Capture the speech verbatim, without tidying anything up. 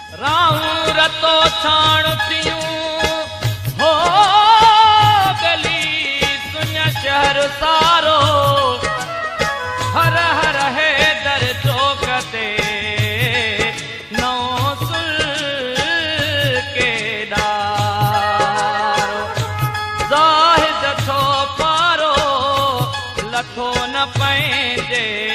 राहूं रतो छाण थियूं हो गली सुञ शहर सारो हर हर है दर चौक ते नओं सुल के डारो ज़ाहिद थो पारो लथो न पंहिंजे